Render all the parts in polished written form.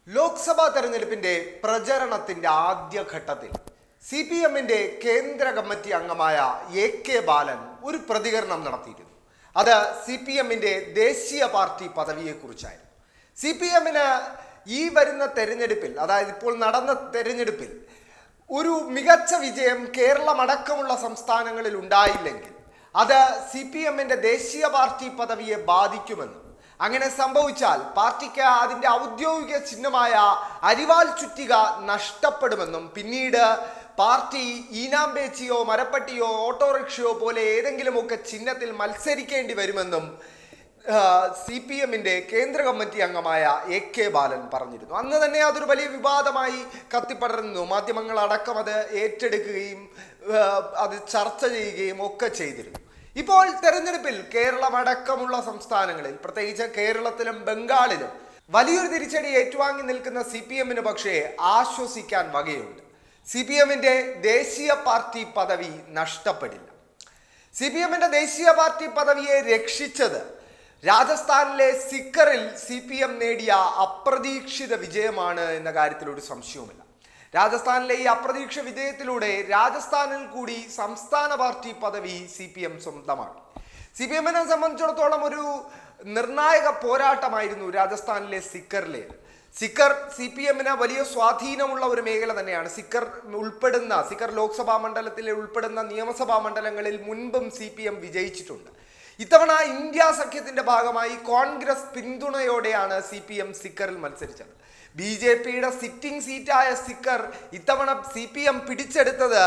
ലോക്സഭാ തെരഞ്ഞെടുപ്പിന്റെ പ്രചരണത്തിന്റെ ആദ്യഘട്ടത്തിൽ CPMന്റെ കേന്ദ്ര കമ്മിറ്റി അംഗമായ AK ബാലൻ ഒരു പ്രതികരണം നടത്തിയിരുന്നു. അത് CPMന്റെ ദേശീയ പാർട്ടി പദവിയെക്കുറിച്ചായിരുന്നു. CPMന് ഈ വരുന്ന തെരഞ്ഞെടുപ്പിൽ, അതായത് ഇപ്പോൾ നടന്ന തെരഞ്ഞെടുപ്പിൽ ഒരു മികച്ച വിജയം കേരളമടക്കമുള്ള സംസ്ഥാനങ്ങളിൽ ഉണ്ടായില്ലെങ്കിൽ അത് CPMന്റെ ദേശീയ പാർട്ടി പദവിയെ ബാധിക്കുമെന്നും, അങ്ങനെ സംഭവിച്ചാൽ പാർട്ടിക്ക് അതിൻ്റെ ഔദ്യോഗിക ചിഹ്നമായ അരിവാൾ ചുറ്റിക നഷ്ടപ്പെടുമെന്നും, പിന്നീട് പാർട്ടി ഈനാമ്പേച്ചിയോ മരപ്പട്ടിയോ ഓട്ടോറിക്ഷയോ പോലെ ഏതെങ്കിലുമൊക്കെ ചിഹ്നത്തിൽ മത്സരിക്കേണ്ടി വരുമെന്നും CPMന്റെ കേന്ദ്ര കമ്മിറ്റി അംഗമായ AK ബാലൻ പറഞ്ഞിരുന്നു. അന്ന് തന്നെ അതൊരു വലിയ വിവാദമായി കത്തിപ്പടർന്നു. മാധ്യമങ്ങളടക്കം അത് ഏറ്റെടുക്കുകയും അത് ചർച്ച ചെയ്യുകയും ഒക്കെ ചെയ്തിരുന്നു. ഇപ്പോൾ തെരഞ്ഞെടുപ്പിൽ കേരളമടക്കമുള്ള സംസ്ഥാനങ്ങളിൽ, പ്രത്യേകിച്ച് കേരളത്തിലും ബംഗാളിലും വലിയൊരു തിരിച്ചടി ഏറ്റുവാങ്ങി നിൽക്കുന്ന CPMന് പക്ഷേ ആശ്വസിക്കാൻ വകയുണ്ട്. CPMന്റെ ദേശീയ പാർട്ടി പദവി നഷ്ടപ്പെടില്ല. CPMന്റെ ദേശീയ പാർട്ടി പദവിയെ രക്ഷിച്ചത് രാജസ്ഥാനിലെ സിക്കറിൽ CPM നേടിയ അപ്രതീക്ഷിത വിജയമാണ് എന്ന കാര്യത്തിൽ ഒരു സംശയവുമില്ല. രാജസ്ഥാനിലെ ഈ അപ്രതീക്ഷിത വിജയത്തിലൂടെ രാജസ്ഥാനിൽ കൂടി സംസ്ഥാന പാർട്ടി പദവി CPM സ്വന്തമാക്കി. CPMനെ സംബന്ധിച്ചിടത്തോളം ഒരു നിർണായക പോരാട്ടമായിരുന്നു രാജസ്ഥാനിലെ സിക്കറിലേത്. സിക്കർ CPMന് വലിയ സ്വാധീനമുള്ള ഒരു മേഖല തന്നെയാണ്. സിക്കർ ലോക്സഭാ മണ്ഡലത്തിൽ ഉൾപ്പെടുന്ന നിയമസഭാ മണ്ഡലങ്ങളിൽ മുൻപും CPM വിജയിച്ചിട്ടുണ്ട്. ഇത്തവണ ഇന്ത്യ സഖ്യത്തിന്റെ ഭാഗമായി കോൺഗ്രസ് പിന്തുണയോടെയാണ് CPM സിക്കറിൽ മത്സരിച്ചത്. BJPയുടെ സിറ്റിംഗ് സീറ്റായ സിക്കർ ഇത്തവണ CPM പിടിച്ചെടുത്തത്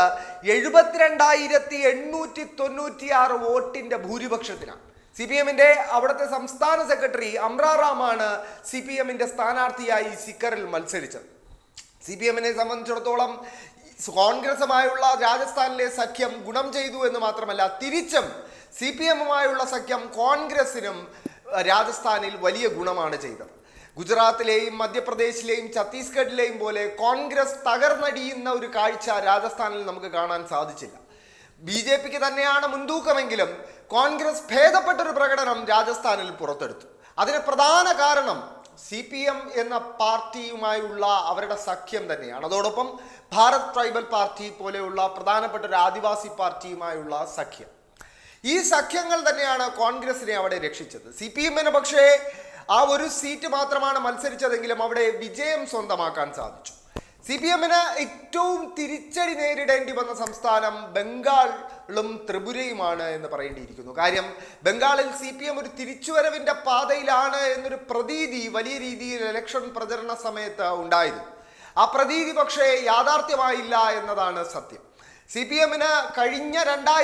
72,896 വോട്ടിന്റെ ഭൂരിപക്ഷത്തിനാണ്. CPMന്റെ അവിടുത്തെ സംസ്ഥാന സെക്രട്ടറി അമ്രാറാമാണ് CPMന്റെ സ്ഥാനാർത്ഥിയായി സിക്കറിൽ മത്സരിച്ചത്. CPMനെ സംബന്ധിച്ചിടത്തോളം കോൺഗ്രസുമായുള്ള രാജസ്ഥാനിലെ സഖ്യം ഗുണം ചെയ്തു എന്ന് മാത്രമല്ല, തിരിച്ചും CPMുമായുള്ള സഖ്യം കോൺഗ്രസിനും രാജസ്ഥാനിൽ വലിയ ഗുണമാണ് ചെയ്തത്. ഗുജറാത്തിലെയും മധ്യപ്രദേശിലെയും ഛത്തീസ്ഗഡിലെയും പോലെ കോൺഗ്രസ് തകർന്നടിയുന്ന ഒരു കാഴ്ച രാജസ്ഥാനിൽ നമുക്ക് കാണാൻ സാധിച്ചില്ല. BJPക്ക് തന്നെയാണ് മുൻതൂക്കമെങ്കിലും കോൺഗ്രസ് ഭേദപ്പെട്ടൊരു പ്രകടനം രാജസ്ഥാനിൽ പുറത്തെടുത്തു. അതിന് പ്രധാന കാരണം CPM എന്ന പാർട്ടിയുമായുള്ള അവരുടെ സഖ്യം തന്നെയാണ്. അതോടൊപ്പം ഭാരത് ട്രൈബൽ പാർട്ടി പോലെയുള്ള പ്രധാനപ്പെട്ട ഒരു ആദിവാസി പാർട്ടിയുമായുള്ള സഖ്യം. ഈ സഖ്യങ്ങൾ തന്നെയാണ് കോൺഗ്രസിനെ അവിടെ രക്ഷിച്ചത്. CPMന് പക്ഷേ ആ ഒരു സീറ്റ് മാത്രമാണ് മത്സരിച്ചതെങ്കിലും അവിടെ വിജയം സ്വന്തമാക്കാൻ സാധിച്ചു. CPMന് ഏറ്റവും തിരിച്ചടി നേരിടേണ്ടി വന്ന സംസ്ഥാനം ബംഗാളും ത്രിപുരയുമാണ് എന്ന് പറയേണ്ടിയിരിക്കുന്നു. കാര്യം ബംഗാളിൽ CPM ഒരു തിരിച്ചുവരവിന്റെ പാതയിലാണ് എന്നൊരു പ്രതീതി വലിയ രീതിയിൽ ഇലക്ഷൻ പ്രചരണ സമയത്ത് ഉണ്ടായിരുന്നു. ആ പ്രതീതി പക്ഷേ യാഥാർത്ഥ്യമായില്ല എന്നതാണ് സത്യം. CPMന് കഴിഞ്ഞ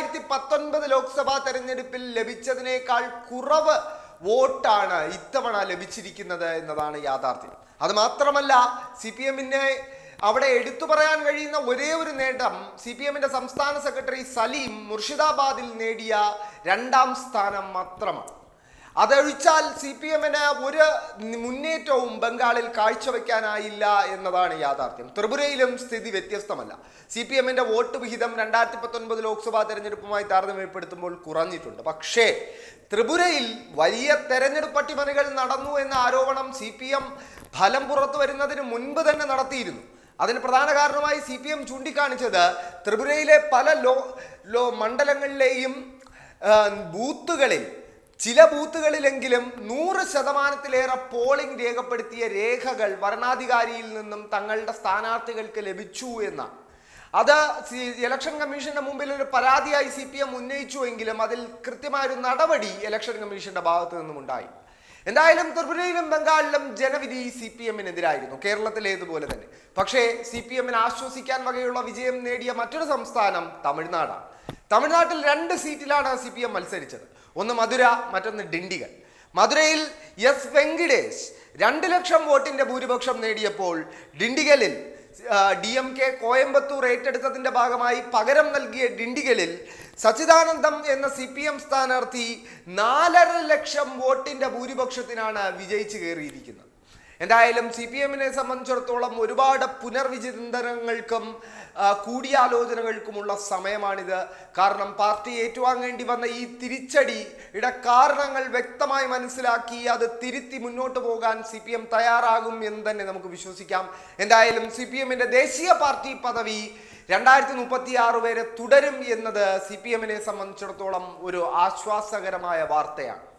2019 ലോക്സഭാ തെരഞ്ഞെടുപ്പിൽ ലഭിച്ചതിനേക്കാൾ കുറവ് വോട്ടാണ് ഇത്തവണ ലഭിച്ചിരിക്കുന്നത് എന്നതാണ് യാഥാർത്ഥ്യം. അത് മാത്രമല്ല, CPMനെ അവിടെ എടുത്തു പറയാൻ കഴിയുന്ന ഒരേ ഒരു നേട്ടം CPMന്റെ സംസ്ഥാന സെക്രട്ടറി സലീം മുർഷിദാബാദിൽ നേടിയ 2ാം സ്ഥാനം മാത്രമാണ്. അതൊഴിച്ചാൽ CPMന് ഒരു മുന്നേറ്റവും ബംഗാളിൽ കാഴ്ചവെക്കാനായില്ല എന്നതാണ് യാഥാർത്ഥ്യം. ത്രിപുരയിലും സ്ഥിതി വ്യത്യസ്തമല്ല. CPMന്റെ വോട്ട് വിഹിതം 2019 ലോക്സഭാ തെരഞ്ഞെടുപ്പുമായി താരതമ്യപ്പെടുത്തുമ്പോൾ കുറഞ്ഞിട്ടുണ്ട്. പക്ഷേ ത്രിപുരയിൽ വലിയ തെരഞ്ഞെടുപ്പ് അട്ടിമറികൾ നടന്നു എന്ന ആരോപണം CPM ഫലം പുറത്തു വരുന്നതിന് മുൻപ് തന്നെ നടത്തിയിരുന്നു. അതിന് പ്രധാന കാരണമായി CPM ചൂണ്ടിക്കാണിച്ചത് ത്രിപുരയിലെ പല മണ്ഡലങ്ങളിലെയും ബൂത്തുകളിൽ, ചില ബൂത്തുകളിലെങ്കിലും 100%-ലേറെ പോളിംഗ് രേഖപ്പെടുത്തിയ രേഖകൾ വരണാധികാരിയിൽ നിന്നും തങ്ങളുടെ സ്ഥാനാർത്ഥികൾക്ക് ലഭിച്ചു എന്നാണ്. അത് ഇലക്ഷൻ കമ്മീഷന്റെ മുമ്പിൽ ഒരു പരാതിയായി CPM ഉന്നയിച്ചുവെങ്കിലും അതിൽ കൃത്യമായൊരു നടപടി ഇലക്ഷൻ കമ്മീഷന്റെ ഭാഗത്തു നിന്നും ഉണ്ടായി. എന്തായാലും ത്രിപുരയിലും ബംഗാളിലും ജനവിധി CPMനെതിരായിരുന്നു, കേരളത്തിലേതുപോലെ തന്നെ. പക്ഷേ CPMന് ആശ്വസിക്കാൻ വകയുള്ള വിജയം നേടിയ മറ്റൊരു സംസ്ഥാനം തമിഴ്നാടാണ്. തമിഴ്നാട്ടിൽ 2 സീറ്റിലാണ് CPM മത്സരിച്ചത്. ഒന്ന് മധുര, മറ്റൊന്ന് ഡിണ്ടിഗൽ. മധുരയിൽ S വെങ്കിടേഷ് 2 ലക്ഷം വോട്ടിന്റെ ഭൂരിപക്ഷം നേടിയപ്പോൾ ഡിണ്ടിഗലിൽ DMK കോയമ്പത്തൂർ ഏറ്റെടുത്തതിന്റെ ഭാഗമായി പകരം നൽകിയ ഡിണ്ടിഗലിൽ സച്ചിദാനന്ദം എന്ന CPM സ്ഥാനാർത്ഥി 4.5 ലക്ഷം വോട്ടിന്റെ ഭൂരിപക്ഷത്തിനാണ് വിജയിച്ചു കയറിയിരിക്കുന്നത്. എന്തായാലും CPM-നെ സംബന്ധിച്ചിടത്തോളം ഒരുപാട് പുനർവിചിന്തനങ്ങൾക്കും കൂടിയാലോചനകൾക്കുമുള്ള സമയമാണിത്. കാരണം പാർട്ടി ഏറ്റുവാങ്ങേണ്ടി വന്ന ഈ തിരിച്ചടിയുടെ കാരണങ്ങൾ വ്യക്തമായി മനസ്സിലാക്കി അത് തിരുത്തി മുന്നോട്ട് പോകാൻ CPM തയ്യാറാകും എന്ന് തന്നെ നമുക്ക് വിശ്വസിക്കാം. എന്തായാലും CPM-ന്റെ ദേശീയ പാർട്ടി പദവി 2036 വരെ തുടരും എന്നത് CPM-നെ സംബന്ധിച്ചിടത്തോളം ഒരു ആശ്വാസകരമായ വാർത്തയാണ്.